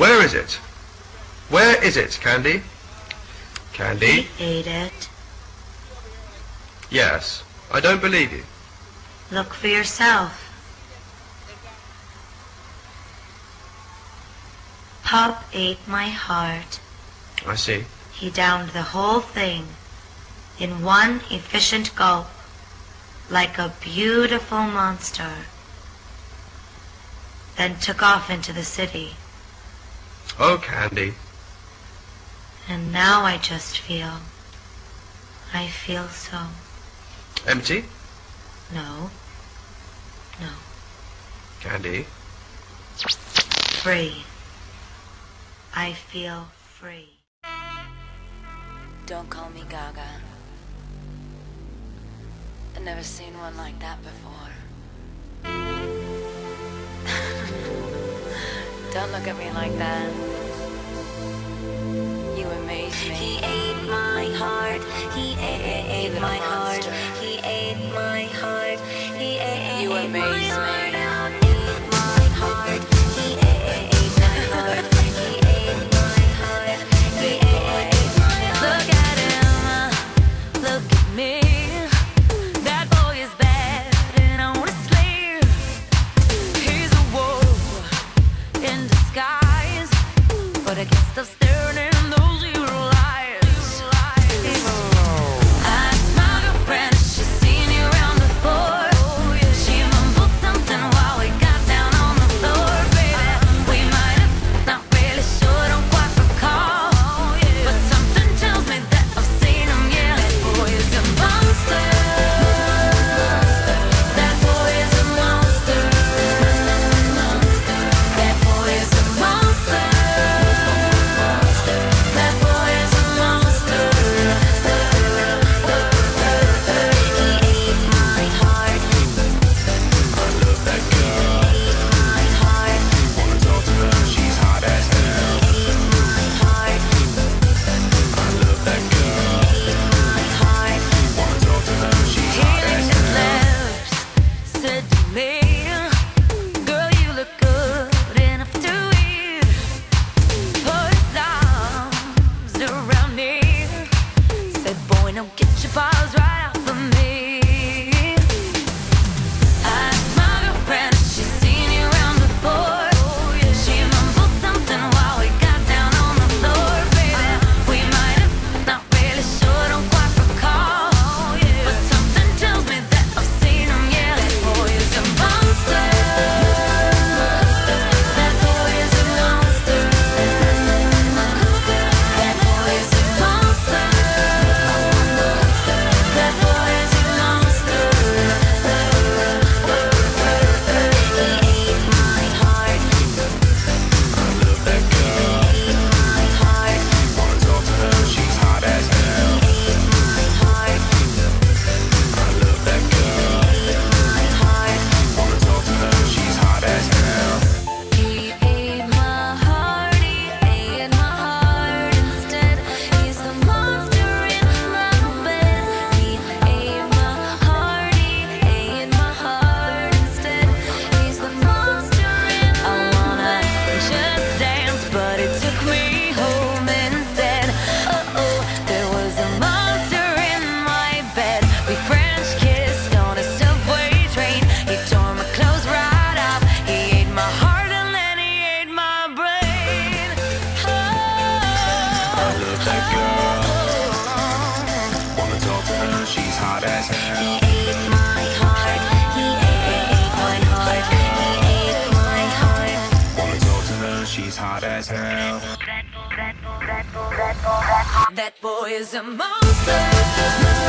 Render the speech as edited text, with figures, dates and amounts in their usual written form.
Where is it? Where is it, Candy? Candy? He ate it. Yes. I don't believe you. Look for yourself. Pup ate my heart. I see. He downed the whole thing in one efficient gulp, like a beautiful monster, then took off into the city. Oh, Candy. And now I just feel so... Empty? No. Candy? Free. I feel free. Don't call me Gaga. I've never seen one like that before. Don't look at me like that. You amaze me. He ate my heart. He ate my heart. He ate my heart. He ate You amaze me. my heart. He ate my heart. He ate my heart. He ate my heart. Look at him. Look at me. That boy is bad and honestly, he's a wolf in disguise. But I guess they're staring in those evil eyes. I asked my girlfriend if she's seen you around before. She mumbled something while we got down on the floor, baby. We might have, not really sure, don't quite recall. But something tells me that I've seen him, yeah. That boy is a monster. That boy is a monster. That boy is a monster. That boy is a monster. He ate my heart. I love that girl. My heart. Wanna talk to her, she's hot as hell. My heart. I love that girl. My heart. Wanna talk to her, she's He hot as licked his hell. lips, said to me, girl, you look good enough to eat. Put his arms around me, said, boy, now get your paws right off of me. I asked my girlfriend if she's seen you around before. She mumbled something while we got down on the floor, baby. We might have, not really sure, don't quite recall. But something tells me that I've seen him, yeah. That boy is a monster. That boy is a monster. That boy is a monster. That boy is a monster. He ate my heart. I love that girl. My heart. Wanna talk to her, she's hot as hell. My heart. I love that girl. My heart. Wanna talk to her, she's hot as hell. He ate my heart, he ate my heart instead. He's the monster in my bed. He ate my heart, he ate my heart instead. He's the monster in my bed. I wanna just dance, but it took me home instead. Oh, there was a monster in my bed. We French kissed on a subway train. He tore my clothes right off. He ate my heart and then he ate my brain. I love that girl. Wanna talk to her, she's hot as He hell. ate my heart. He ate my heart. He ate my heart. Wanna talk to her, she's hot as hell. That boy is a monster.